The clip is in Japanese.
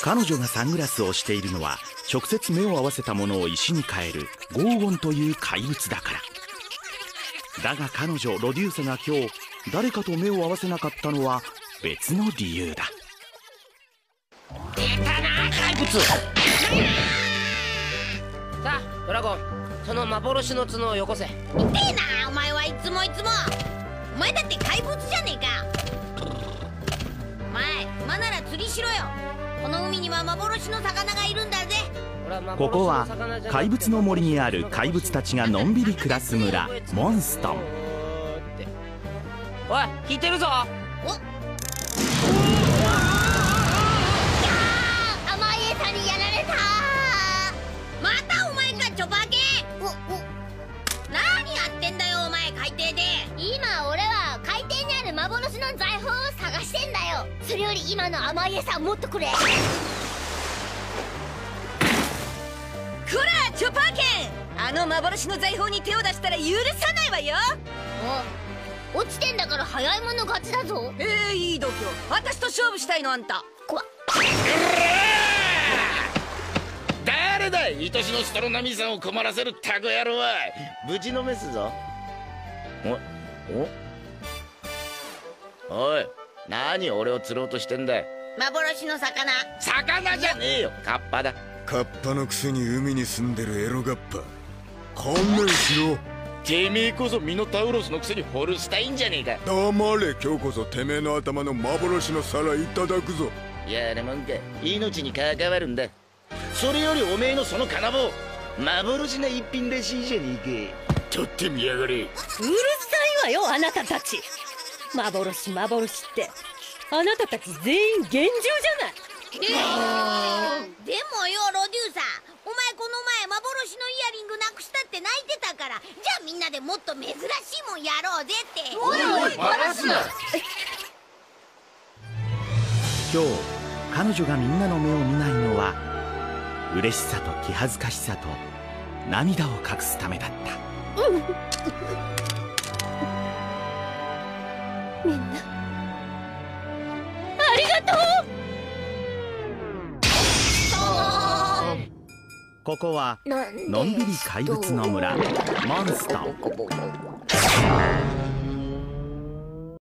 彼女がサングラスをしているのは直接目を合わせたものを石に変えるゴーゴンという怪物だから。だが彼女ロデューサが今日誰かと目を合わせなかったのは別の理由だ。 出たな怪物。さあドラゴン、その幻の角をよこせ。 痛えな、お前はいつも。お前だって怪物じゃねえか。お前今なら釣りしろよ。この海には幻の魚がいるんだぜ。 ここは怪物の森にある怪物たちがのんびり暮らす村モンストン。 おい聞いてるぞ。 お甘い餌にやられた。またお前かチョバケ。何やってんだよお前海底で。 今俺は海底にある幻の財宝を探してんだよ。それより今の甘い餌をもっとくれ。こらチョパーケン、あの幻の財宝に手を出したら許さないわよ。 落ちてんだから早い者勝ちだぞ。 いい度胸。私と勝負したいのあんた。 誰だ愛しのストロナミさんを困らせるタコ野郎は。無事のメスぞ。おい、何俺を釣ろうとしてんだ。 幻の魚じゃねえよ、カッパだ。 カッパのくせに海に住んでるエロガッパ、勘弁しろ。 てめえこそミノタウロスのくせにホルスタインじゃねえか。 黙れ。今日こそてめえの頭の幻の皿いただくぞ。 やるもんか、命に関わるんだ。それよりおめえのその金棒、幻な一品らしいじゃねえか。取ってみやがれ。 うるさいわよあなたたち。幻ってあなたたち全員幻獣じゃない。 でもよロデューサー、お前この前幻のイヤリングなくしたって泣いてたから、じゃあみんなでもっと珍しいもんやろうぜって。 おいバラすな。 今日彼女がみんなの目を見ないのは嬉しさと気恥ずかしさと涙を隠すためだった。 みんなありがとう。 ここはのんびり怪物の村モンストン。